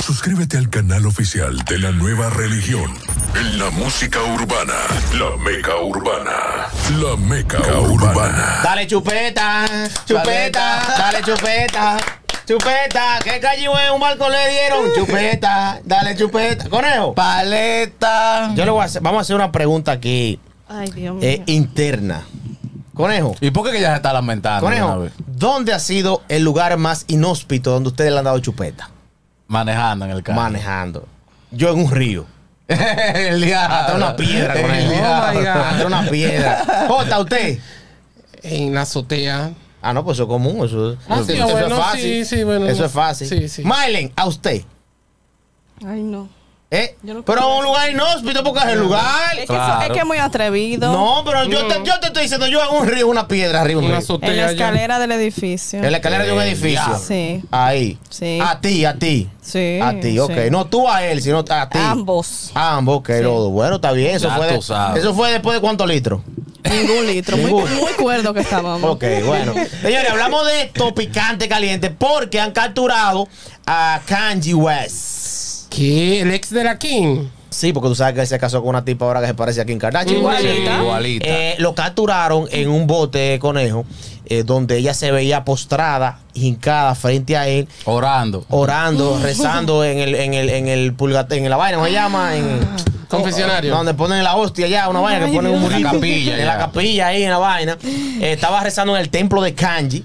Suscríbete al canal oficial de la nueva religión. En la música urbana, la Meca Urbana. La Meca Urbana. Dale chupeta, chupeta, dale chupeta. Chupeta, ¿qué calle en un balcón le dieron? Chupeta, dale chupeta. Conejo. Paleta. Yo le voy a hacer, vamos a hacer una pregunta aquí. Ay, Dios mío. Interna. Conejo. ¿Y por qué que ya se está lamentando? Conejo, ¿dónde ha sido el lugar más inhóspito donde ustedes le han dado chupeta? Manejando en el carro. Manejando. Yo en un río. El diablo. Hasta una piedra, El Conejo. diablo. Hasta una piedra. Jota, ¿usted? En la azotea. Ah, no, pues eso es común. Eso Sí, es bueno, fácil. sí, bueno. Eso es fácil. Sí, sí. Mylen, ¿a usted? Ay, no. Yo no Pero creo un lugar inhóspito porque es el lugar. Es que, Claro. es que es muy atrevido. No, pero yo te estoy diciendo, yo en un río, una piedra arriba de un Una río. azotea. En la ya. escalera del edificio. En la escalera de un edificio. Sí. Ahí. Sí. A ti. Sí. A ti, ok. sí. No tú a él, sino a ti. Ambos. Ambos, ok, los dos. Bueno, está bien. Eso Ya fue, tú sabes. eso fue después de cuántos litros. Ningún litro. Muy, Ninguno. muy cuerdo que estábamos. Ok, bueno. Señores, hablamos de esto picante, caliente, porque han capturado a Kanye West. ¿Qué? ¿El ex de la King? Sí, porque tú sabes que él se casó con una tipa ahora que se parece a Kim Kardashian. Igualita. Igualita. Lo capturaron en un bote, Conejo, donde ella se veía postrada, hincada frente a él, Orando. orando, rezando en el purgatorio, en la vaina, ¿cómo se llama? Confesionario. Donde ponen la hostia ya, una vaina que ponen un Dios. murito. En la capilla, En ya. la capilla ahí, en la vaina. Estaba rezando en el templo de Kanye.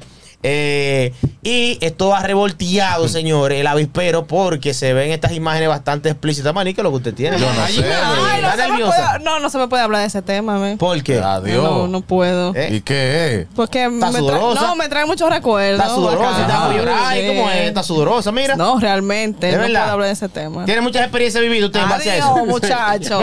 Y esto ha revolteado, señores, el avispero, porque se ven estas imágenes bastante explícitas. Maní, que lo que usted tiene. Yo no Ay, sé. Ay, no, ¿Está se me nerviosa? puede, no se me puede hablar de ese tema, man. ¿Por qué? Adiós. No puedo. ¿Eh? ¿Y qué es? Porque ¿Está me sudorosa? me trae muchos recuerdos. Está sudorosa, acá. está muy Ay, ¿cómo es? Está sudorosa, mira. No, realmente. ¿De No verdad? puedo hablar de ese tema. Tiene muchas experiencias vividas usted en base a eso. Adiós, muchacho.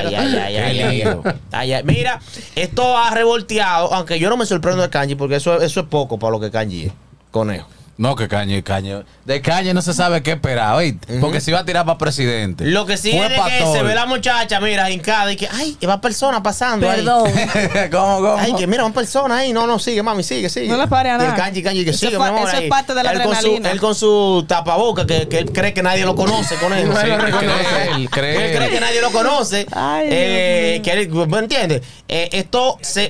Ay. Mira, esto ha revolteado, aunque yo no me sorprendo de Kanye, porque eso es poco para lo que Kanye es. Conejo. No, que Kanye. De Kanye no se sabe qué esperar, ¿oíste? Porque se iba a tirar para presidente. Lo que sí Fue es de pa' que todo. se ve la muchacha, mira, hincada, y que, ay, va persona pasando. ahí. Perdón. ¿Cómo? Ay, que mira, van personas ahí. No, sigue, mami, sigue. No le pare a Y nada. el Kanye que Eso sigue, fue- mi amor. eso es ahí. parte de la Él con su- adrenalina. Él con su tapaboca, que él cree que nadie lo conoce con él. No Sí, lo él reconoce. él cree que nadie lo conoce. Ay, Que él, ¿me entiendes? Esto se.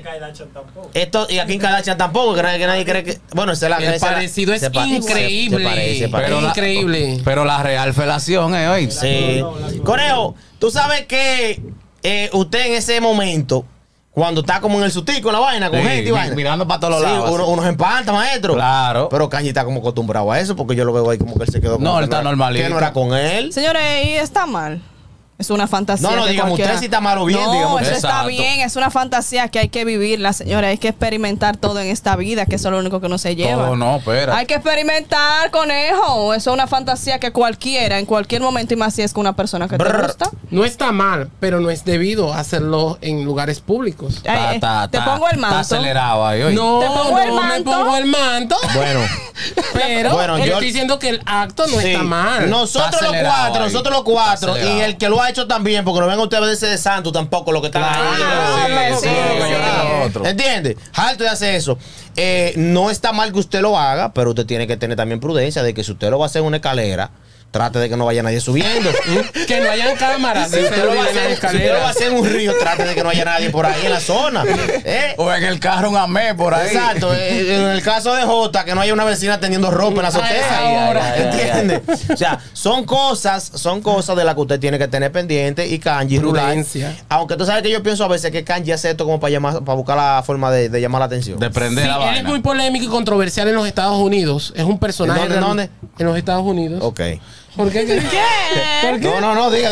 Esto, y aquí en Kardashian tampoco, que nadie cree que. Bueno, El parecido es increíble. Se parece. Increíble. Pero la real felación es, ¿oíste? Sí. Conejo, tú sabes que usted en ese momento, cuando está como en el sustico, en la vaina, con Sí, gente y vaina. mirando para todos Sí, lados. uno se empanta, maestro. Claro. Pero Kanye está como acostumbrado a eso, porque yo lo veo ahí como que él se quedó. No, como él que está era- normalito. Que no era con él. Señores, y está mal. Es una fantasía. No, que digamos, cualquiera- usted sí está mal o bien, No, digamos. eso está Exacto. bien. Es una fantasía que hay que vivirla, señores. Hay que experimentar todo en esta vida, que eso es lo único que no se lleva. Todo no, espera. Hay que experimentar, conejo. Eso es una fantasía que cualquiera, en cualquier momento, y más si es con una persona que te Brr. gusta. No está mal, pero no es debido hacerlo en lugares públicos. Te pongo el manto. Está acelerado ahí, oíste. No, ¿Te pongo el no me manto? pongo el manto. Bueno, Pero Bueno, yo yo- estoy diciendo que el acto no sí. está mal. Nosotros Está los acelerado cuatro, ahí. nosotros los Está cuatro, y acelerado. el que lo ha hecho también, porque no vengan ustedes a veces de santo tampoco, lo que están ahí. sí, sí. ¿Entiende? Harto de hacer eso. No está mal que usted lo haga, pero usted tiene que tener también prudencia de que si usted lo va a hacer en una escalera, trate de que no vaya nadie subiendo. Que no hayan cámaras Si de usted, lo va a seguridad en las hacer, si usted lo va a escaleras. hacer en un río, trate de que no haya nadie por ahí en la zona. O en el carro un amé por ahí. Exacto. En el caso de Jota, que no haya una vecina teniendo ropa en la A esa azotea. hora. ¿Entiende? O sea, son cosas de las que usted tiene que tener pendiente. Y Kanye Rulay, Prudencia. aunque tú sabes que yo pienso a veces que Kanye hace esto como para buscar la forma de llamar la atención. De prender Sí, la él vaina. es muy polémico y controversial en los Estados Unidos. Es un personaje. ¿En dónde? En los Estados Unidos. Ok. ¿Por qué? ¿Por qué? No, diga.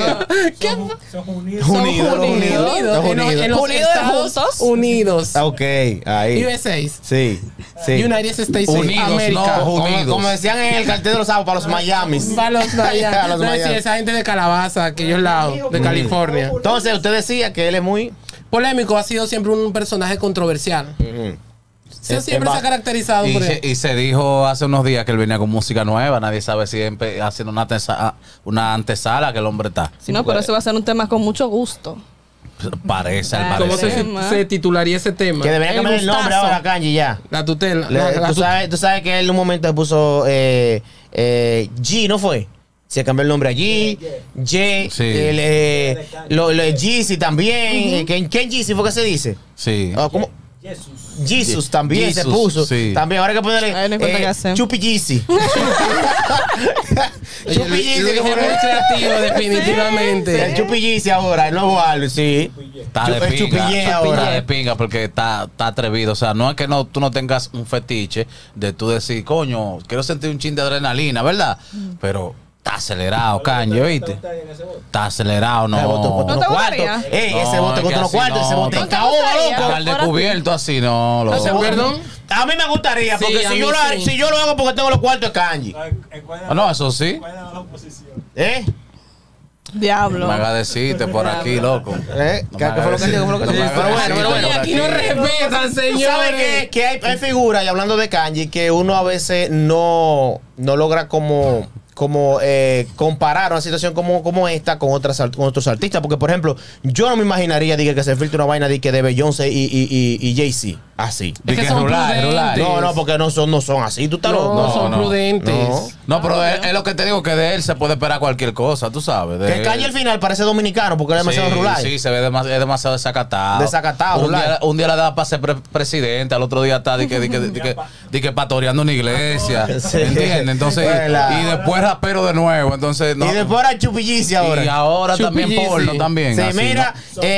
¿Qué? Unidos. Unidos. En los Unidos Estados juntos. Unidos. Ok, ahí. USA. Sí. United States Unidos, of America. no, Como, como decían en el cartel de los sábados para los Miamis. Para los Miami. A los No, sí, Miami. esa gente de Calabaza, aquellos lados, de California. Entonces, usted decía que él es muy. Polémico, ha sido siempre un personaje controversial. Siempre se ha caracterizado por eso. Y se dijo hace unos días que él venía con música nueva. Nadie sabe si haciendo una antesala que el hombre está. No, pero eso va a ser un tema con mucho gusto. Parece, al Ah, ¿Cómo parecer. se titularía ese tema? Que debería cambiar el nombre gustazo. ahora, Kanye, ya. La tutela. Tú sabes que él en un momento se puso G, ¿no fue? Se cambió el nombre allí. Ye, Sí. el Yeezy también. ¿Quién Yeezy fue que se dice? Sí. ¿Cómo? Jesus también se Jesus, puso. sí. También, ahora hay que Ay, no ponerle encuentro qué hacer. Chupi Yeezy. Chupi Yeezy. Luis es muy creativo, definitivamente. El Chupi Yeezy ahora, el nuevo álbum, sí. Está de El Chupi pinga. Ye Está ahora. de pinga porque está atrevido. O sea, no es que tú no tengas un fetiche de tú decir, coño, quiero sentir un chin de adrenalina, ¿verdad? Pero está acelerado, Kanye, ¿viste? Está acelerado, no. Ese bote costó ¿No unos te cuartos. gustaría? Ese bote es que costó unos así cuartos, ese no. bote ¿No en te caoba, gustaría? loco. Al descubierto así, no. Lo, ¿Ese perdón? A mí me gustaría, Sí, porque a si mí yo, sí. si yo lo hago porque tengo los cuartos de Kanye. no, eso sí. ¿Eh? Diablo. Me haga decirte por aquí, loco. ¿Qué fue lo que dijo? ¿Qué fue lo que dijo? Pero bueno, pero bueno. Oye, aquí no respetan, ¿Tú sabes señores. que hay figuras, y hablando de Kanye, que uno a veces no logra como comparar una situación como esta con otros artistas? Porque, por ejemplo, yo no me imaginaría que se filtre una vaina de Beyoncé y Jay-Z así. Es que que son Rulay, prudentes. No, porque no son así. ¿Tú estás loco? No, son no. prudentes. No, pero es lo que te digo, que de él se puede esperar cualquier cosa, tú sabes. De Que Kanye al final parece dominicano porque es demasiado Rulay. Sí, se ve es demasiado desacatado. Desacatado, Rulay. Un día le da para ser presidente, al otro día está de que pastoreando una iglesia. Sí. ¿Entiendes? Entonces, Bueno. y después rapero de nuevo. Entonces, no. Y después era Chupi Yeezy ahora. Y ahora Chupi también Yeezy. porno también. Sí, así, mira,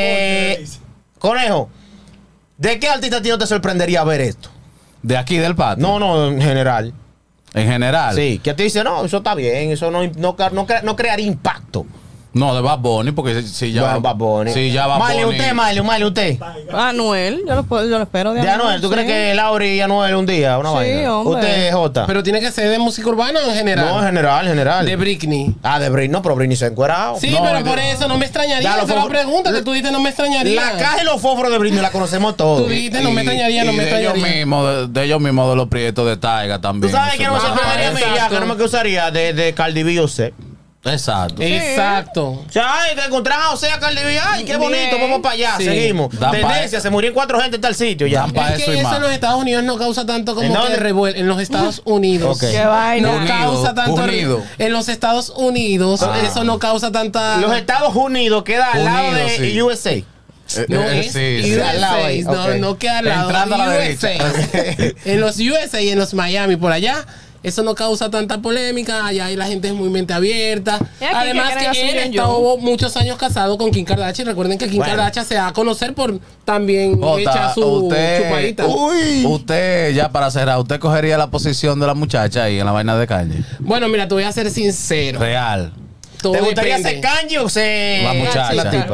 Conejo, ¿de qué artista a ti no te sorprendería ver esto? ¿no? De aquí del patio. No, en general. En general. Sí, que te dice, no, eso está bien, eso no crearía impacto. No, de Bad Bunny, porque si ya. Bad Bunny. Si ya Bad Miley, Bunny. usted. Anuel, yo lo espero de De Anuel, ¿tú sí. crees que Lauri y Anuel un día, una Sí, vaina? hombre. Usted, Jota. Pero tiene que ser de música urbana o en general. No, en general. De Britney. De Britney, no, pero Britney se ha encuerado. Sí, No, pero es por de- eso no me extrañaría. Ya, Esa los es la fofo- pregunta que tú dices, no me extrañaría. La caja y los fósforos de Britney la conocemos todos. Tú dijiste, no me extrañaría, no y me de ellos extrañaría. mismos, de ellos mismos, de los prietos de Taiga también. ¿Tú sabes que no me Eso- sorprendería a mí ya? exacto. Que no me gustaría de Cardi B o C. Exacto. Exacto. O sea, ay, que encontraron a Osea Cardi B. Ay, qué bonito, Bien. vamos para allá, Sí. seguimos. Dan Tendencia, se murieron 4 gente en tal sitio ya. Dan pa' Es eso que y eso más. en los Estados Unidos no causa tanto como ¿En que dónde? revuelo. En los Estados Unidos. Ok. Qué vaina. No Unido, causa tanto. unido. En los Estados Unidos, eso no causa tanta. Los Estados Unidos queda al lado Unidos, de sí. USA. No es sí, sí. USA, Al lado ahí, no, ok. no queda al lado. Entrando a la USA. derecha. En los USA y en los Miami, por allá, eso no causa tanta polémica. Allá ahí la gente es muy mente abierta. Y aquí Además que que creen así, él yo. estuvo muchos años casado con Kim Kardashian. Recuerden que Kim Bueno. Kardashian se da a conocer por también Jota, echar su chupadita. Usted, ya para cerrar, ¿usted cogería la posición de la muchacha ahí en la vaina de Kanye? Bueno, mira, te voy a ser sincero. Real. Todo ¿Te gustaría depende. ser Kanye o ser La muchacha. la tipa?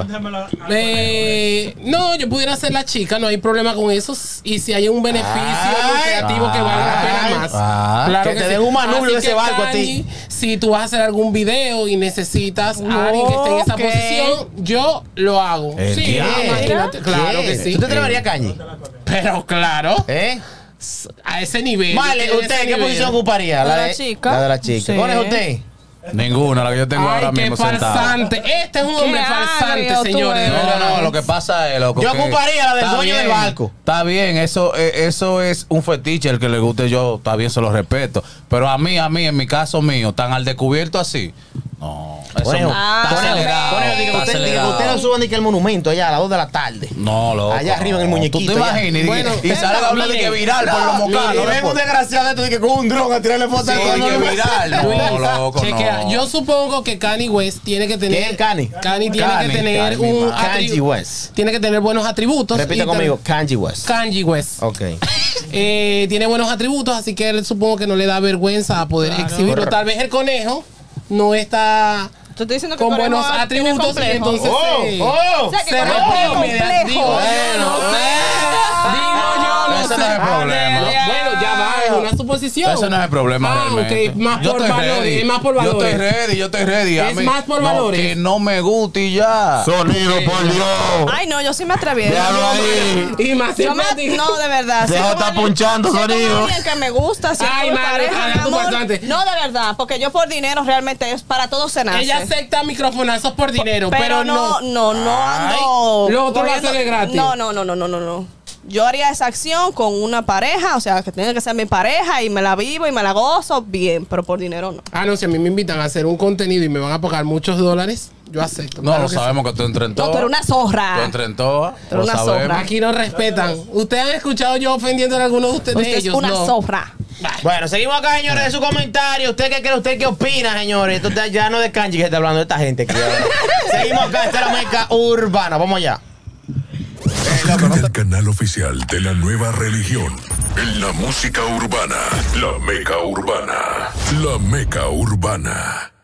No, yo pudiera ser la chica, no hay problema con eso. Y si hay un beneficio Ay. lucrativo que valga la pena más. Ah. Que te den un manubrio de ese barco a ti. Si tú vas a hacer algún video y necesitas a alguien que esté en esa Ok. posición, yo lo hago. El Sí, diablo. imagínate. Claro que sí. ¿Tú te atreverías a Kanye? Pero claro, ¿Eh? a ese nivel. Vale, a ese ¿usted qué nivel. posición ocuparía? La de la chica. La de la chica. Sí. ¿Cuál es usted? Ninguna, la que yo tengo Ay, ahora qué mismo sentada. farsante. Este es un hombre Qué farsante, agrio tú señores. de eres. verdad. No, lo que pasa es, loco, Yo que ocuparía la del está dueño del barco. Está bien, eso es un fetiche, el que le guste yo, está bien, se lo respeto. Pero a mí, en mi caso mío, tan al descubierto así. No, eso Conejo, está Conejo, acelerado. Conejo, diga está que usted acelerado. no suban ni que el monumento allá a las 2 de la tarde. No, loco. Allá arriba en el no. muñequito, ¿Tú te ya. imaginas? Y- Bueno, y sale a hablar de que viral por los mocanos. Y ven un desgraciado de esto de que con un dron a tirarle fotos Sí, al que monumento. viral. No, loco, Chequea. no. Yo supongo que Kanye West tiene que tener. ¿Quién es Kanye? Kanye tiene Kanye, que tener Kanye, un man. Kanye West. Tiene que tener buenos atributos. Repita y conmigo, Kanye West. Kanye West. Ok. Tiene buenos atributos, así que él supongo que no le da vergüenza a poder exhibirlo. Tal vez el conejo no está Te estoy diciendo que con Conejo buenos tiene atributos y complejo. entonces ¡Oh! O sea, que se Conejo tiene reprime. complejo. Digo yo, no sé. Digo yo, no Ese sé. no es el problema. Bueno, ya va, es una suposición. Ese no es el problema realmente. Ok, más Yo por estoy valores, ready. es más por Yo valores. estoy ready. A Es mí- más por no, valores. Que no me guste y ya. Sonido, por Dios. Ay, no, yo sí me atreví. Déjalo ahí. Y más Yo me, simpático. no, de verdad. Deja tú estar alguien- punchando, si tú sonido. alguien que me gusta, si Ay, es tu madre, pareja, Ana, mi tú amor. bastante. No, de verdad, porque yo por dinero realmente es para todo se nace. Ella acepta microfonazos por dinero, pero no Ay, ando. lo otro lo cogiendo- hace de gratis. No. Yo haría esa acción con una pareja, o sea, que tiene que ser mi pareja y me la vivo y me la gozo bien, pero por dinero no. Ah, no, si a mí me invitan a hacer un contenido y me van a pagar muchos dólares, yo acepto. No, Claro lo que sabemos que tú entres en No, todo. tú eres una zorra. Tú entres en todo. Tú eres Lo una sabemos. zorra. sí. Aquí no respetan. ¿Ustedes han escuchado yo ofendiendo a alguno de ustedes? Usted es ellos? una No. zorra. Bueno, seguimos acá, señores, de su comentario. ¿Usted qué cree? ¿Usted qué opina, señores? Esto ya no es de Kanji que está hablando de esta gente aquí ahora. Seguimos acá, esta es la Meca Urbana. Vamos allá. Suscríbete al canal oficial de la nueva religión. En la música urbana, la Meca Urbana. La Meca Urbana.